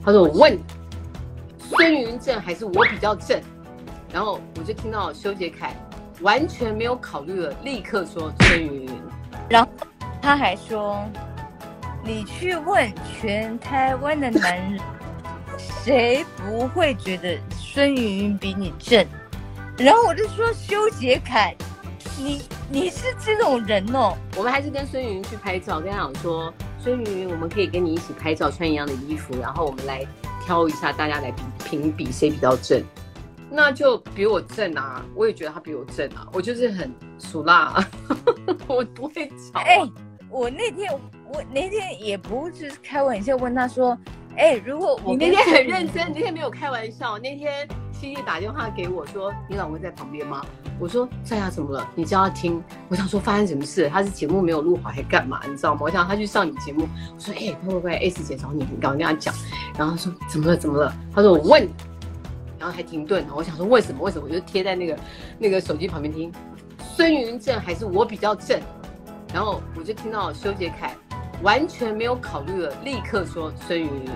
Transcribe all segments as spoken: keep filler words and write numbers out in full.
他说我问你，孙云正还是我比较正？然后我就听到修杰楷完全没有考虑了，立刻说孙云云。 然后他还说，你去问全台湾的男人，谁不会觉得孙云云比你正？然后我就说修杰楷，你你是这种人哦。 我们还是跟孙云云去拍照，跟他讲说，孙云云，我们可以跟你一起拍照，穿一样的衣服，然后我们来挑一下，大家来比评比谁比较正。那就比我正啊，我也觉得他比我正啊，我就是很俗辣、啊，我不会吵、啊。 哎、欸，我那天我那天也不是开玩笑问他说，哎、欸，如果我你那天很认真，你那天没有开玩笑。那天七夜打电话给我说，你老公在旁边吗？我说在啊，怎么了？你叫他听。我想说发生什么事？他是节目没有录好还干嘛？你知道吗？我想他去上你节目。我说哎、欸，快快快 ，S 姐找你，你赶快跟他讲。然后他说怎么了？怎么了？他说我问你。然后还停顿，我想说为什么？为什么？我就贴在那个那个手机旁边听。孙云正还是我比较正？然后我就听到修杰楷完全没有考虑了，立刻说孙云云。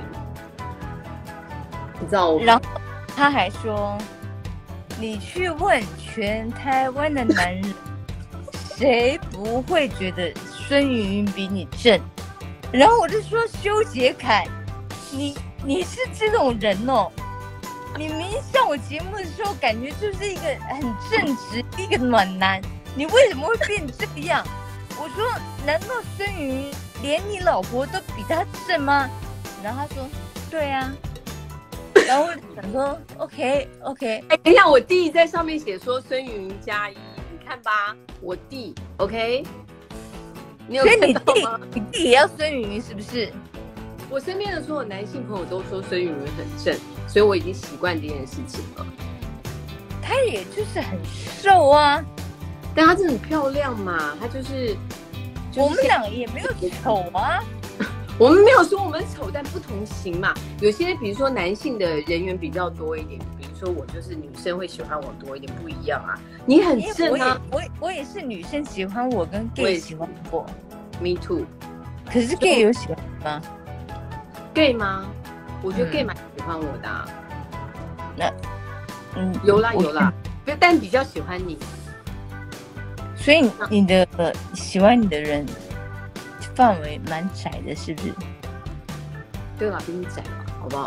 你知道我？ 然后他还说，你去问全台湾的男人，谁不会觉得孙云云比你正？然后我就说修杰楷，你你是这种人哦。你明明上我节目的时候，感觉就是一个很正直、一个暖男，你为什么会变这样？我说，难道孙云云连你老婆都比他正吗？然后他说，对啊。然后我想说 ，OK OK， 哎，等一下，我弟在上面写说孙云云加一，你看吧，我弟 OK， 你有看到吗？ 你弟也要孙云云是不是？ 我身边的所有男性朋友都说孙云云很正。所以我已经习惯这件事情了。 她也就是很瘦啊， 但她真的很漂亮嘛，她就是、就是、 我们两个也没有丑啊。 我们没有说我们丑，但不同型嘛。有些比如说男性的人缘比较多一点，比如说我就是女生会喜欢我多一点，不一样啊。你很正啊， 我也 我, 我也是女生喜欢我，跟 gay 喜欢我。 Me too。 可是 gay 有喜欢吗 ？gay 吗？我觉得 gay 蛮喜欢我的、啊嗯。那，嗯， 有啦有啦，但比较喜欢你。 所以你的、呃、喜欢你的人范围蛮窄的，是不是？ 对啦，比你窄嘛，好不好？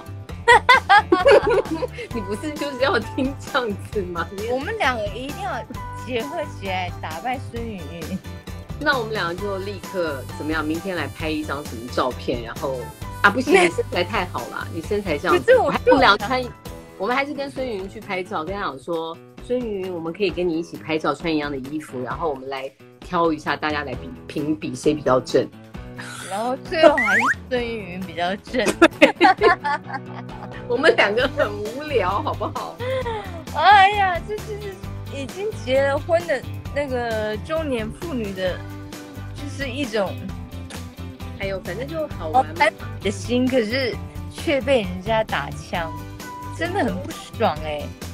你不是就是要听这样子吗？ 我们两个一定要结合起来打败孙云云。 那我们两个就立刻怎么样？明天来拍一张什么照片，然后。啊，不行，你身材太好了，你身材这样子。我还不聊穿，我们还是跟孙云云去拍照，跟他讲说，孙云云，我们可以跟你一起拍照，穿一样的衣服，然后我们来挑一下，大家来比评比谁比较正。 然后最后还是孙云云比较正。 我们两个很无聊，好不好？ 哎呀，这就是已经结了婚的那个中年妇女的，就是一种。 哎呦，反正就好玩嘛。 的心，可是却被人家打枪，真的很不爽哎、欸。